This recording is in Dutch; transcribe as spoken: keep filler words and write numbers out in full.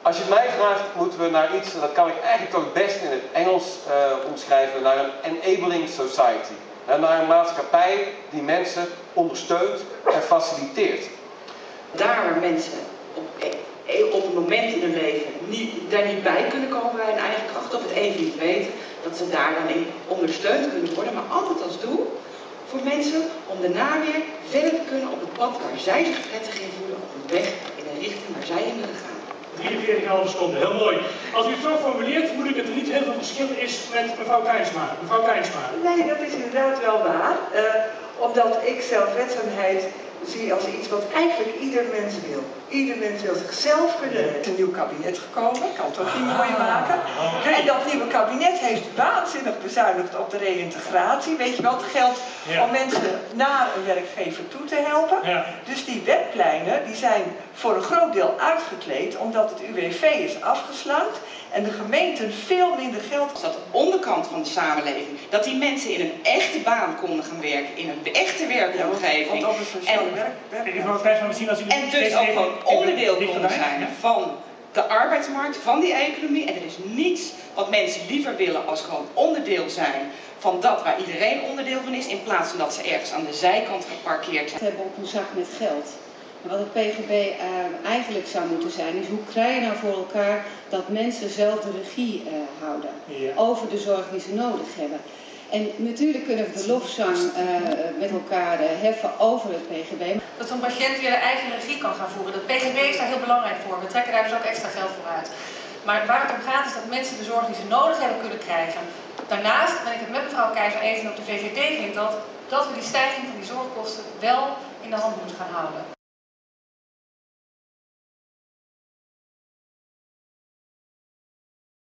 Als je het mij vraagt, moeten we naar iets, en dat kan ik eigenlijk toch het best in het Engels uh, omschrijven, naar een enabling society. En naar een maatschappij die mensen ondersteunt en faciliteert. Daar waar mensen op, op een moment in hun leven niet, daar niet bij kunnen komen bij hun eigen kracht, of het even niet weten, dat ze daar dan in ondersteund kunnen worden, maar altijd als doel voor mensen om daarna weer verder te kunnen op het pad waar zij zich prettig in voelen, op een weg in de richting waar zij in willen gaan. drieënveertig halve seconden, heel mooi. Als u het zo formuleert, moet ik dat er niet heel veel verschil is met mevrouw Keinsma. Mevrouw Keinsma. Nee, dat is inderdaad wel waar. Uh, omdat ik zelfredzaamheid zie als iets wat eigenlijk ieder mens wil. Ieder mens wil zichzelf kunnen. Er is een nieuw kabinet gekomen, ik kan het ook niet mooi maken. Okay. En dat nieuwe kabinet heeft waanzinnig bezuinigd op de reïntegratie. Weet je wel, het geldt ja. om mensen naar een werkgever toe te helpen. Ja. Dus die werkpleinen die zijn voor een groot deel uitgekleed omdat het U W V is afgeslankt en de gemeenten veel minder geld. Dat de onderkant van de samenleving, dat die mensen in een echte baan konden gaan werken, in een echte werkomgeving. Ja, en, werk, werk. Misschien als u en dus ook gewoon onderdeel konden zijn van de arbeidsmarkt, van die economie. En er is niets wat mensen liever willen als gewoon onderdeel zijn van dat waar iedereen onderdeel van is, in plaats van dat ze ergens aan de zijkant geparkeerd zijn. We hebben op een zak met geld. En wat het P G B uh, eigenlijk zou moeten zijn, is hoe krijg je nou voor elkaar dat mensen zelf de regie uh, houden ja. over de zorg die ze nodig hebben. En natuurlijk kunnen we de lofzang uh, met elkaar uh, heffen over het P G B. Dat een patiënt weer de eigen regie kan gaan voeren. Het P G B is daar heel belangrijk voor. We trekken daar dus ook extra geld voor uit. Maar waar het om gaat is dat mensen de zorg die ze nodig hebben kunnen krijgen. Daarnaast ben ik het met mevrouw Keizer eens en op de V V D vindt dat, dat we die stijging van die zorgkosten wel in de hand moeten gaan houden.